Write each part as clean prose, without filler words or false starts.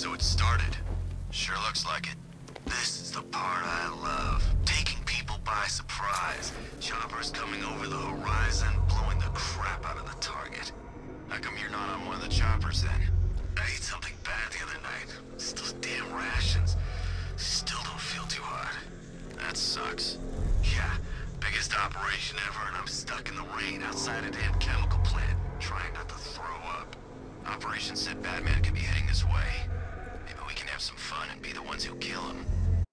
So it started. Sure looks like it. This is the part I love. Taking people by surprise. Choppers coming over the horizon, blowing the crap out of the target. How come you're not on one of the choppers then? I ate something bad the other night. It's those damn rations. Still don't feel too hot. That sucks. Yeah, biggest operation ever, and I'm stuck in the rain outside a damn chemical plant, trying not to throw up. Operation said Batman could be heading this way. Maybe we can have some fun and be the ones who kill him.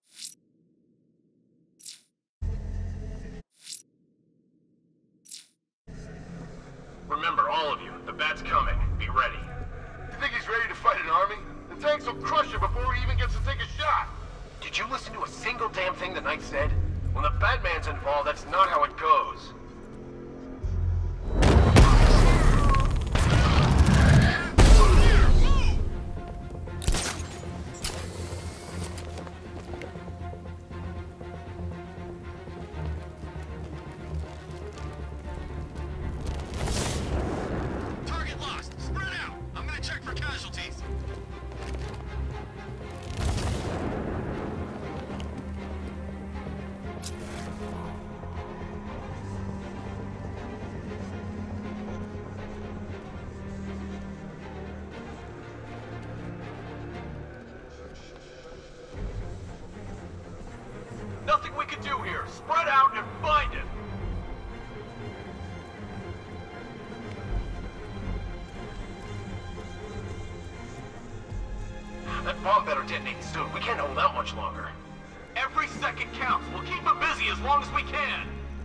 Remember, all of you, the Bat's coming. Be ready. You think he's ready to fight an army? The tanks will crush him before he even gets to take a shot. Did you listen to a single damn thing the Knight said? When the Batman's involved, that's not how it goes. Target lost! Spread out! I'm gonna check for casualties. Nothing we can do here. Spread out and find him. That bomb better detonate soon. We can't hold out much longer. Every second counts. We'll keep him busy as long as we can.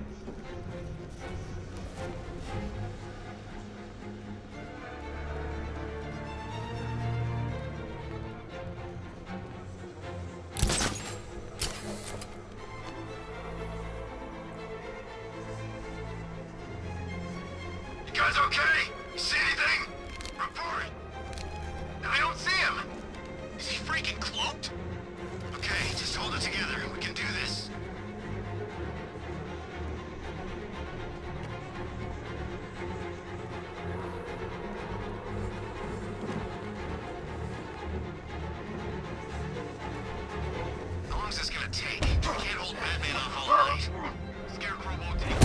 You guys okay? You see anything? Report. I don't see him. Is he freaking cloaked? Okay, just hold it together. We can do this. How long is this gonna take? We can't hold Batman off all night. Scarecrow won't take it.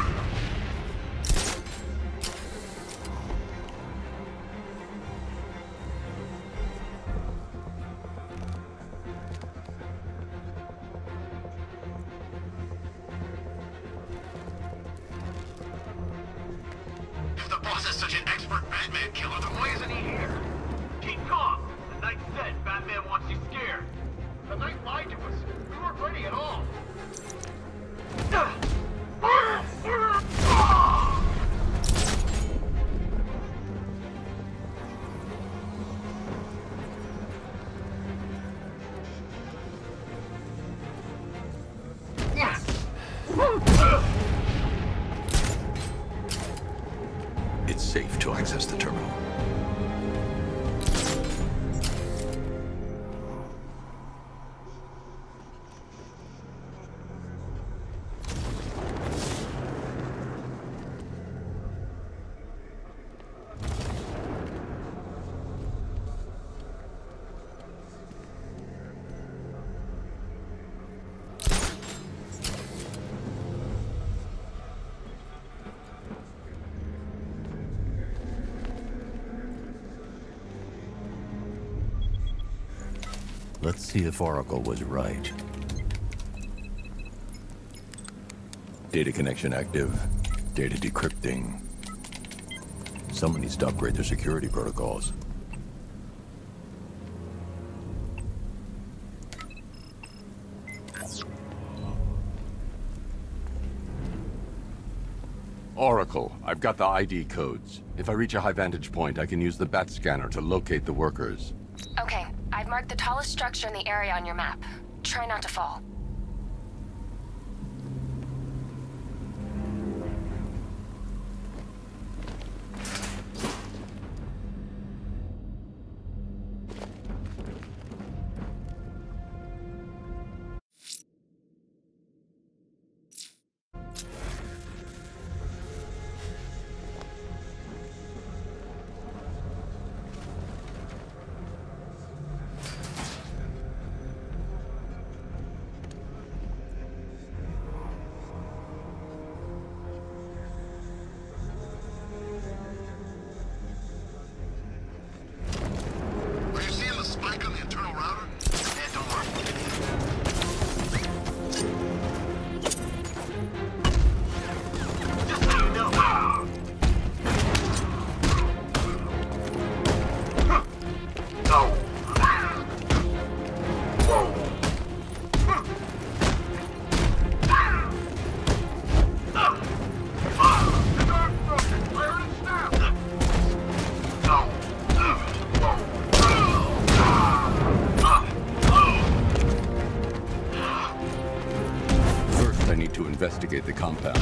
If the boss is such an expert Batman killer, then why isn't he here? Keep calm. The Knight said Batman wants you scared. The Knight lied to us. We weren't ready at all. It's safe to access the terminal. Let's see if Oracle was right. Data connection active. Data decrypting. Someone needs to upgrade their security protocols. Oracle, I've got the ID codes. If I reach a high vantage point, I can use the bat scanner to locate the workers. Okay, I've marked the tallest structure in the area on your map. Try not to fall. need to investigate the compound.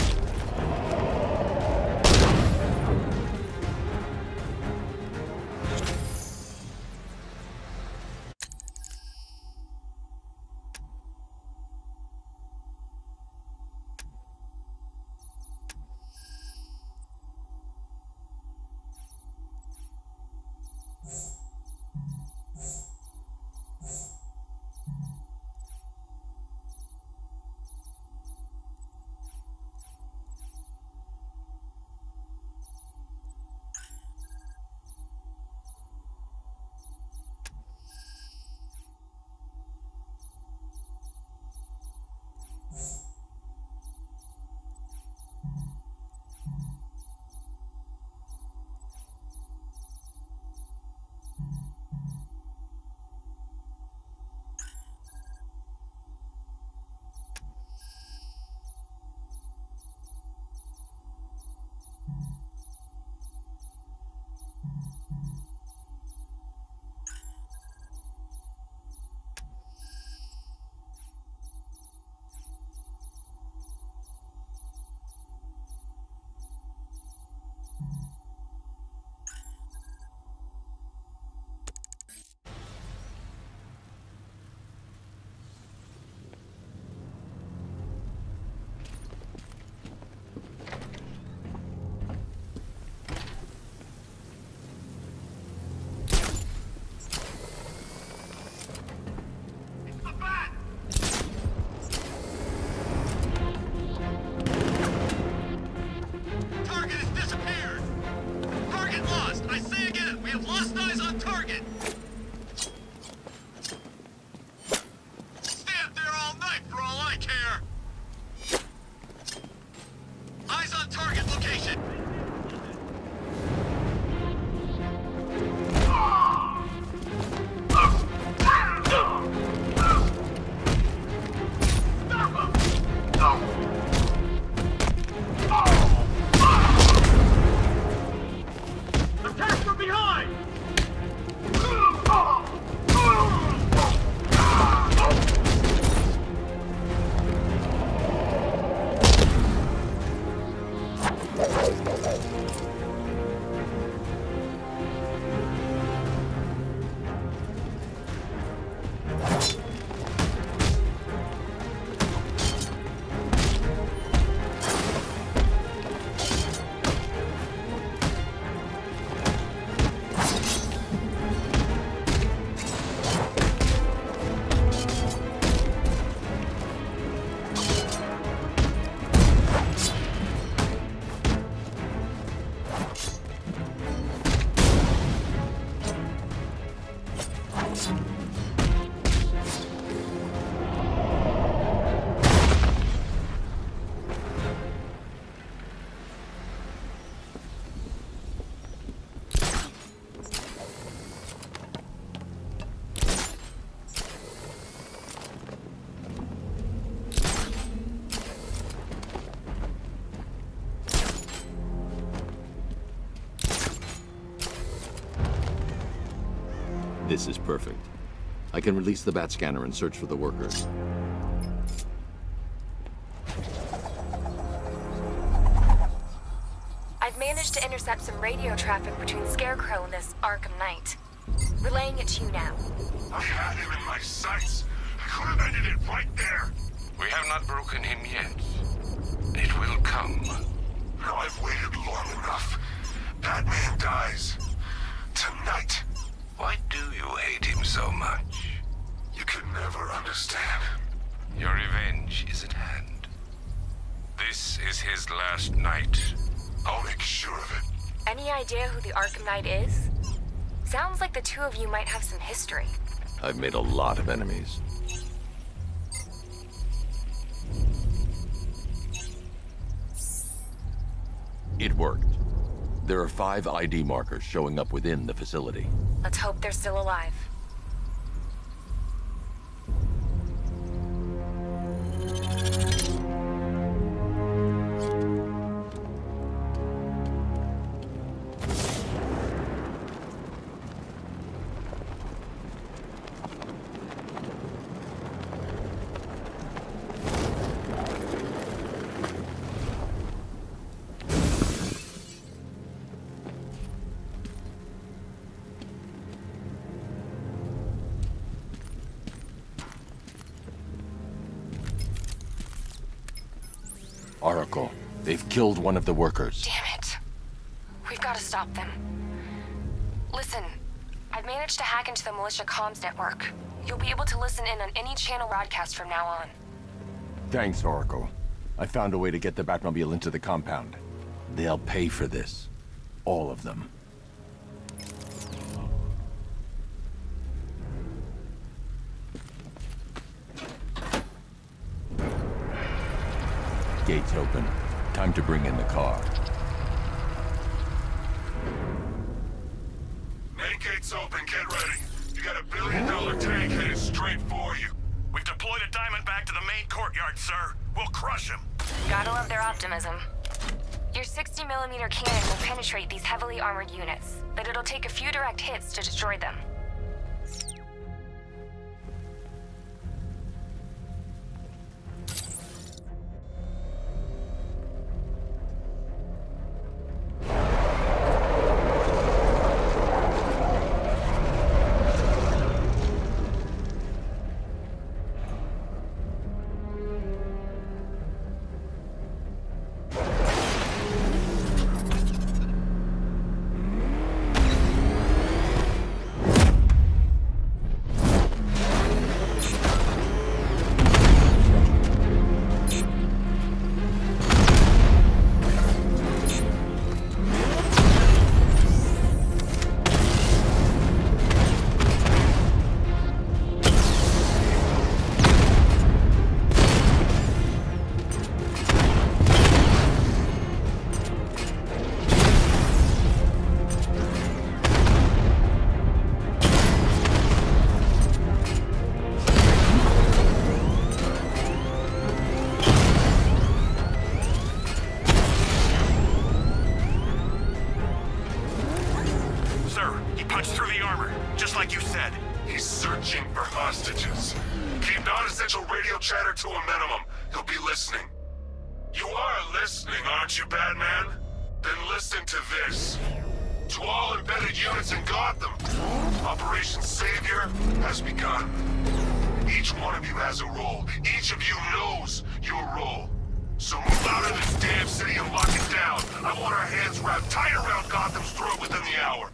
This is perfect. I can release the bat scanner and search for the workers. I've managed to intercept some radio traffic between Scarecrow and this Arkham Knight. Relaying it to you now. I had him in my sights. I could have ended it right there. We have not broken him yet. It will come. Now I've waited long enough. Batman dies. Tonight. Why do you hate him so much? You can never understand. Your revenge is at hand. This is his last night. I'll make sure of it. Any idea who the Arkham Knight is? Sounds like the two of you might have some history. I've made a lot of enemies. It worked. There are 5 ID markers showing up within the facility. Let's hope they're still alive. Oracle, they've killed one of the workers. Damn it. We've got to stop them. Listen, I've managed to hack into the militia comms network. You'll be able to listen in on any channel broadcast from now on. Thanks, Oracle. I found a way to get the Batmobile into the compound. They'll pay for this. All of them. Gates open. Time to bring in the car. Main gate's open, get ready. You got $1 billion tank headed straight for you. We've deployed a Diamondback to the main courtyard, sir. We'll crush him. Gotta love their optimism. Your 60mm cannon will penetrate these heavily armored units, but it'll take a few direct hits to destroy them. like you said. He's searching for hostages. Keep non-essential radio chatter to a minimum. He'll be listening. You are listening, aren't you, Batman? Then listen to this. To all embedded units in Gotham, Operation Savior has begun. Each one of you has a role. Each of you knows your role. So move out of this damn city and lock it down. I want our hands wrapped tight around Gotham's throat within the hour.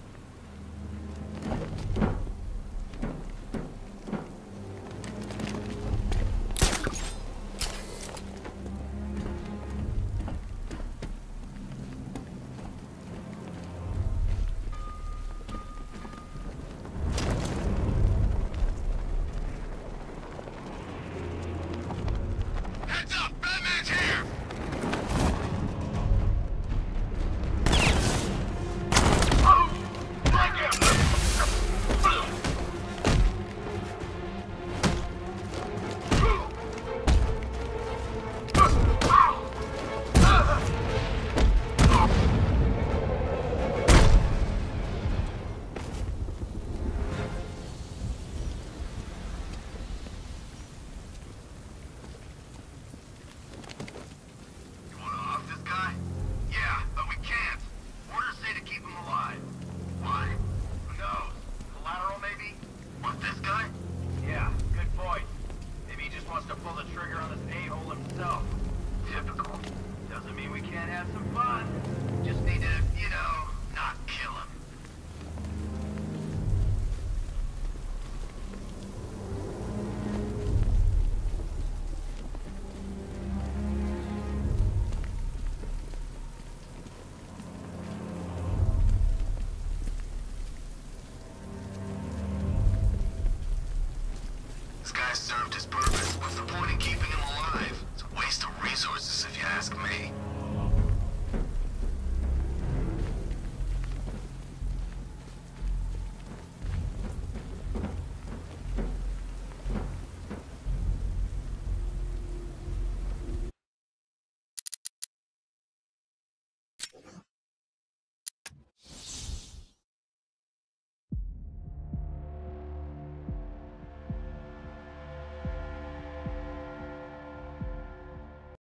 Served his purpose. What's the point in keeping him alive? It's a waste of resources if you ask me.